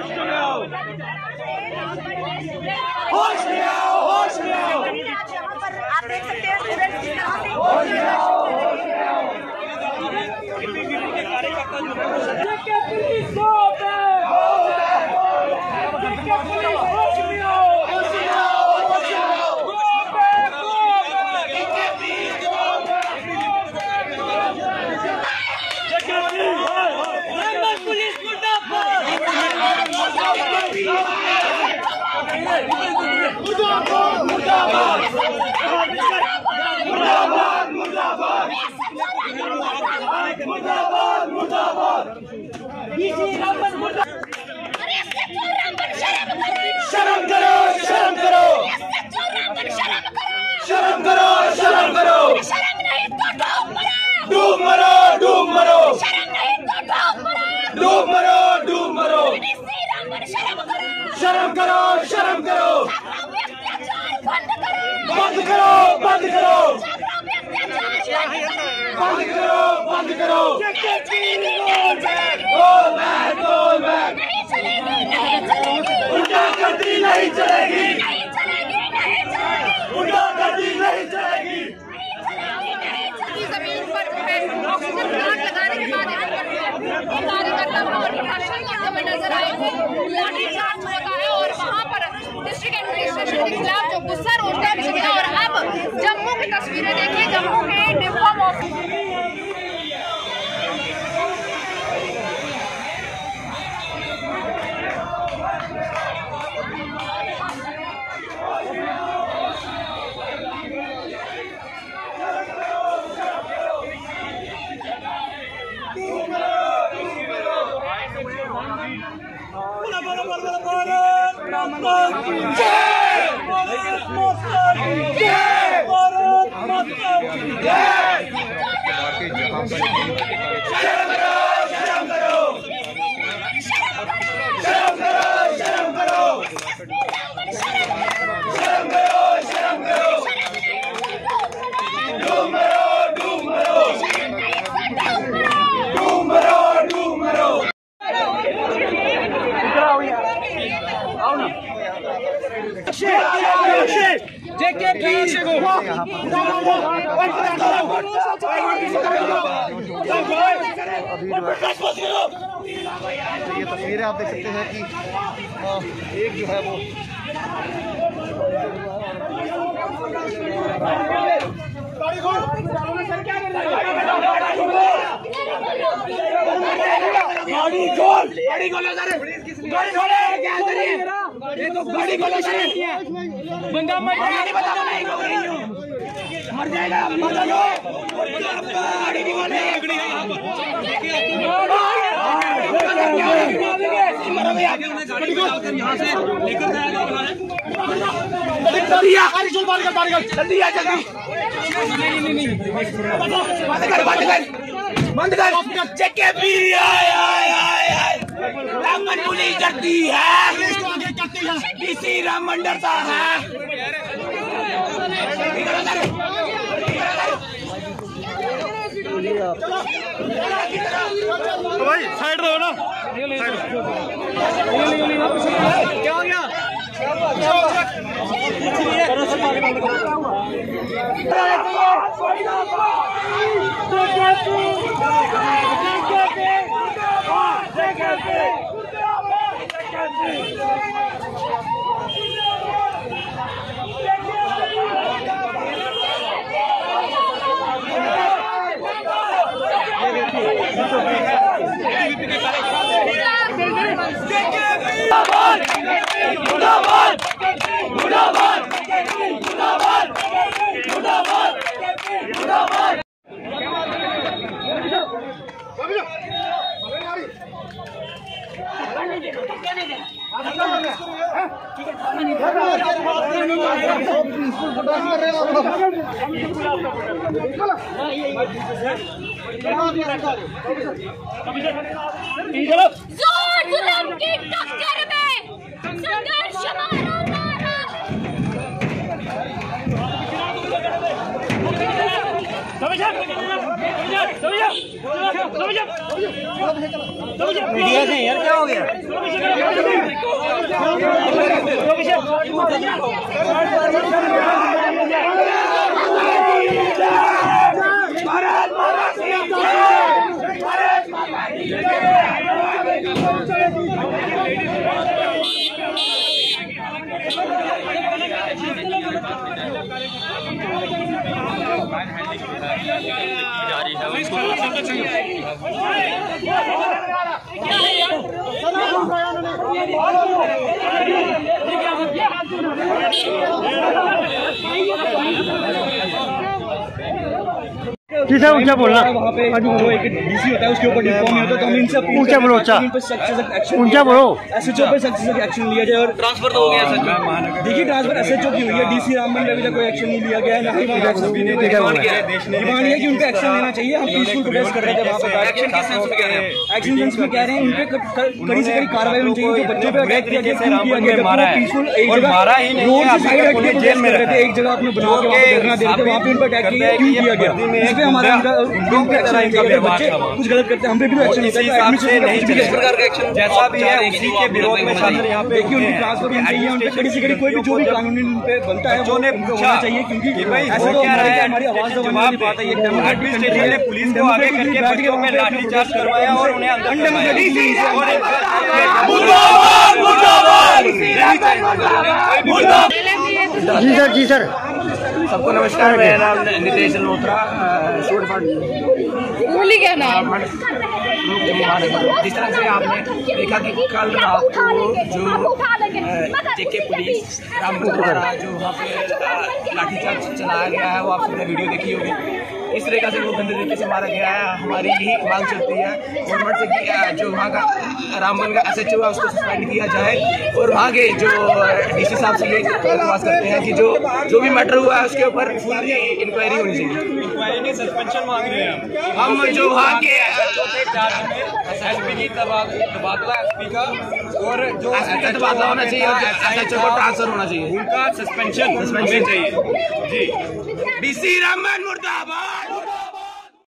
होश में आओ, होश में आओ। आप देख सकते हैं स्टूडेंट्स किस तरह से होश में आओ, होश में आओ। शर्म करो, शर्म करो, शर्म करो, शर्म करो। डूब मरो, डूब मरो, डूब मरो, डूब मरो। शर्म करो, शर्म करो, बंद करो, बंद करो, बंद करो, बंद करो। Go back, go back. गुंडागर्दी नहीं चलेगी, गुंडागर्दी नहीं चलेगी। जमीन पर ऑक्सीजन प्लांट लगाने के बाद कार्यकर्ता प्रदर्शन करते हुए नजर आए थे। लाठीचार्ज होता है और वहाँ पर डिस्ट्रिक्ट एडमिनिस्ट्रेशन के खिलाफ जो गुस्सा रोजगार छिड़ा। और अब जम्मू की तस्वीरें देखिए, जम्मू के डिफॉर्म ऑफिस ये तस्वीरें आप देख सकते हैं कि एक जो है वो बंदा मर जाएगा, मर जाएगा। बंद कर। पुलिस डरती है, किसी रामन डरता है। तो भाई साइड रहो ना। क्या हो गया? जुल्म की टक्कर में संघर्ष हमारा नारा। मीडिया से यार क्या हो गया? जी सर ऊंचा बोलना। वहाँ पे जो एक डीसी होता है उसके ऊपर डिफॉर्म होता है, तो हम इनसे ऊंचा बोलो, ऊंचा ऊंचा बोलो। एसएचओ पे सख्त से एक्शन लिया जाए। और ट्रांसफर तो हो गया सर, देखिए ट्रांसफर एसएचओ की हुई है, डीसी रामबन अभी तक कोई एक्शन नहीं लिया गया है। डिमांड ये कि उनका एक्शन लेना चाहिए। हम पीसफुल प्रोटेस्ट कर रहे थे वहाँ पर, एक्शन में कह रहे हैं उनपे कड़ी से कड़ी कार्रवाई होनी चाहिए। जो बच्चों पे अटैक किया गया, पीसफुल एक जगह रोड से साइड हट के जेल में रहते, एक जगह अपने बना के धरना दे रहे थे, वहाँ पे उन पर अटैक किया क्यों किया गया? इस पे हमारा बच्चे कुछ गलत करते हैं, हम पे भी एक्शन होता है। जैसा भी है उसी के विरोध में शामिल यहाँ पे उनकी ट्रांसफर होनी चाहिए। उन पे कड़ी से कड़ी कोई भी जो भी कानूनी उन पे बनता है वो होना चाहिए, क्योंकि ऐसे तो हमारी आवाज दबाने वाली बात है। एडमिनिस्ट्रेशन ने पुलिस को आगे करके बच्चों में लाठीचार्ज करवाया और उन्हें अंदर जी सर सबको नमस्कार। मेरा नाम नितेश लोथरा, बोली क्या नाम? जिस तरह से आपने देखा कि कल रात को जो जेके पुलिस रामबन द्वारा जो वहाँ पे लाठीचार्ज चलाया गया है, वो आपने वीडियो देखी होगी। इस तरीके से वो गंदे तरीके से मारा गया है। हमारी यही मांग चलती है गवर्नमेंट से कि जो वहाँ का रामबन का एसएचओ है उसको सस्पेंड किया जाए, और वहाँ के जो डीसी साहब से ये दरख्वास्त करते हैं कि जो भी मैटर हुआ है उसके ऊपर फुल इंक्वायरी होनी चाहिए। इंक्वायरी नहीं, सस्पेंशन मांग रहे हैं हम। जो वहाँ के एसपी की तबादला एसपी का, और जो तबादला होना चाहिए, एसएचओ को ट्रांसफर होना चाहिए, उनका सस्पेंशन चाहिए जी। डीसी रामबन मुर्दाबाद।